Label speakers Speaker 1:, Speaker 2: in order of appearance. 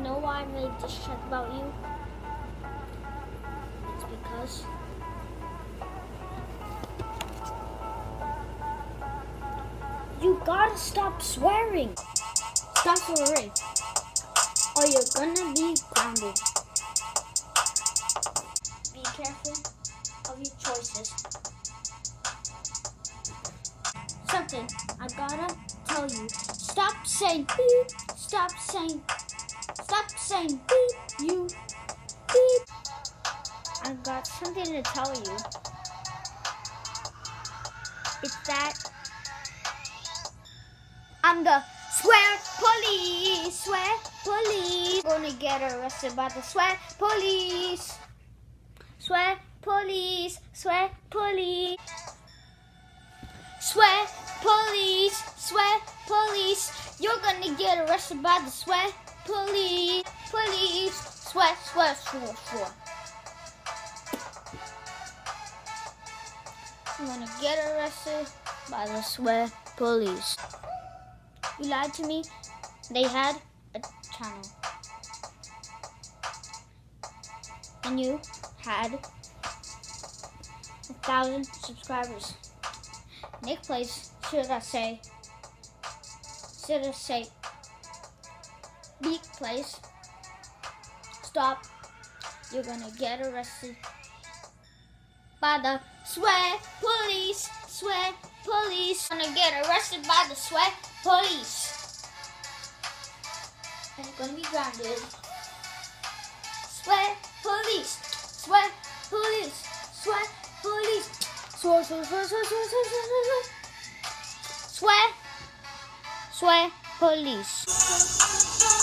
Speaker 1: know why I made this check about you? It's because you gotta stop swearing. Stop swearing, or you're gonna be grounded. Be careful of your choices. Something I gotta tell you. Stop saying beep. Stop saying beep. You beep. I got something to tell you. It's that I'm the swear police. Swear police. Gonna get arrested by the swear police. Swear police. Swear police. Swear police. Swear police. You're gonna get arrested by the swear police. Police. Swear, swear, swear, swear. You're gonna get arrested by the swear police. You lied to me. They had a channel. And you had 1,000 subscribers. Nick Plays, should I say, Beak Plays. Stop. You're gonna get arrested by the swear police. Swear police. Gonna get arrested by the swear police. And you're gonna be grounded. Swear police. Swear police. Swear police. Swear, swear, swear, swear, swear, swear, swear, swear. Swear police.